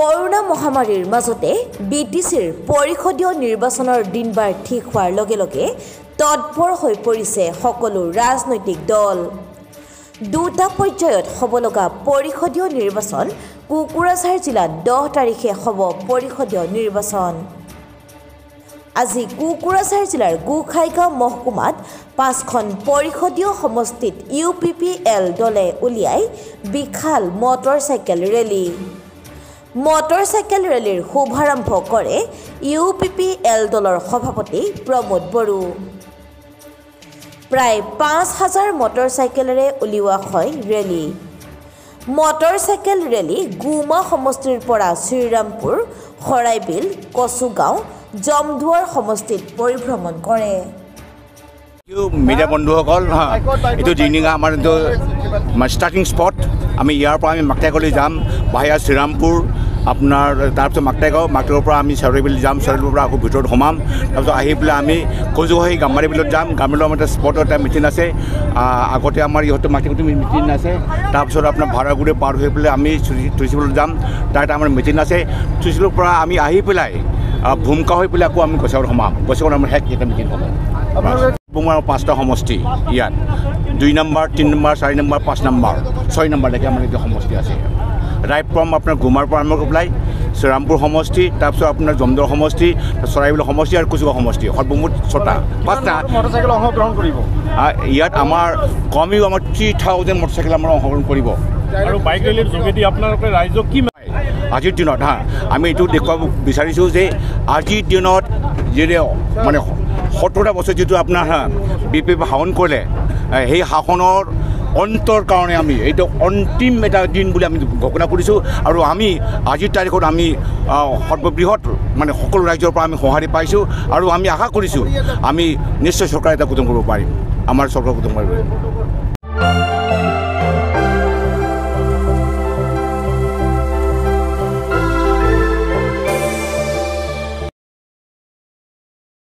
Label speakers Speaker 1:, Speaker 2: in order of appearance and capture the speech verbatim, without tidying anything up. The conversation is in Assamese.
Speaker 1: কৰোনা মহামাৰীৰ মাজতে বি টি চিৰ পৰিষদীয় নিৰ্বাচনৰ দিনবাৰ ঠিক হোৱাৰ লগে লগে তৎপৰ হৈ পৰিছে সকলো ৰাজনৈতিক দল। দুটা পৰ্যায়ত হ'ব লগা পৰিষদীয় নিৰ্বাচন কুকুৰাঝাৰ জিলাত দহ তাৰিখে হ'ব পৰিষদীয় নিৰ্বাচন। আজি কুকুৰাঝাৰ জিলাৰ গোসাইগাঁও মহকুমাত পাঁচখন পৰিষদীয় সমষ্টিত ইউ পি পি এল দলে উলিয়াই বিশাল মটৰচাইকেল ৰেলী। মটৰচাইকেল ৰেলীৰ শুভাৰম্ভ কৰে ইউ পি পি এল দলৰ সভাপতি প্ৰমোদ বড়ো। প্ৰায় পাঁচ হাজাৰ মটৰচাইকেলেৰে উলিওৱা হয় ৰেলী। মটৰচাইকেল ৰেলী গুমা সমষ্টিৰ পৰা শ্ৰীৰামপুৰ, শৰাইবিল, কচুগাঁও, জমদুৱাৰ সমষ্টিত পৰিভ্ৰমণ কৰে।
Speaker 2: মিডিয়া বন্ধুসকল, এইটো জিনিঙা আমাৰ এইটো ষ্টাৰ্টিং স্পট। আমি ইয়াৰ পৰা আমি মাকটাইগাঁৱলৈ যাম, বাহিৰা শ্ৰীৰামপুৰ, আপোনাৰ তাৰপিছত মাকটাইগাঁও, মাকটাইগাঁৱৰ পৰা আমি চাৰিবিল যাম, চাৰিবিলৰ পৰা আকৌ ভিতৰত সোমাম। তাৰপিছত আহি পেলাই আমি কজুগাঁও গামাৰী বিলত যাম। গামাৰীৰ আমাৰ এটা স্পটত এটা মিটিং আছে। আগতে আমাৰ ইহঁতৰ মাকটাইগাঁৱতো মিটিং আছে। তাৰপিছত আপোনাৰ ভাড়াগুৰি পাৰ হৈ পেলাই আমি তুলসীবিলত যাম, তাত আমাৰ মিটিং আছে। তুলসীবিলৰ পৰা আমি আহি পেলাই ভূমিকা হৈ পেলাই আকৌ আমি গছাগত সোমাম। গছাগত আমাৰ শেষ এটা মিটিং হ'ব। আমাৰ পাঁচটা সমষ্টি ইয়াত, দুই নম্বৰ, তিনি নম্বৰ, চাৰি নম্বৰ, পাঁচ নম্বৰ, ছয় নম্বৰলৈকে আমাৰ এতিয়া সমষ্টি আছে। ৰাইপম আপোনাৰ গুমাৰ পৰা আৰম্ভ কৰি পেলাই শ্ৰীৰামপুৰ সমষ্টি, তাৰপিছত আপোনাৰ জমদুৱাৰ সমষ্টি, চৰাইবিল সমষ্টি আৰু কচুগাঁও সমষ্টি, সৰ্বমুঠ ছটা পাঁচটা মটৰচাইকেল অংশগ্ৰহণ কৰিব। ইয়াত আমাৰ কমেও আমাৰ থ্ৰী থাউজেণ্ড মটৰচাইকেল আমাৰ অংশগ্ৰহণ কৰিব।
Speaker 3: আৰু বাইক ৰেলীৰ যোগেদি আপোনালোকে ৰাইজক কি
Speaker 2: আজিৰ দিনত হা আমি এইটো দেখুৱাব বিচাৰিছোঁ যে আজিৰ দিনত যিৰে মানে সত্তৰটা বছৰ যিটো আপোনাৰ হা বি পি পি শাসন কৰিলে, সেই শাসনৰ অন্তৰ কাৰণে আমি এইটো অন্তিম এটা দিন বুলি আমি ঘোষণা কৰিছোঁ। আৰু আমি আজিৰ তাৰিখত আমি সৰ্ববৃহৎ মানে সকলো ৰাজ্যৰ পৰা আমি সঁহাৰি পাইছোঁ। আৰু আমি আশা কৰিছোঁ আমি নিশ্চয় চৰকাৰ এটা গঠন কৰিব পাৰিম, আমাৰ চৰকাৰ গঠন কৰিব পাৰিম।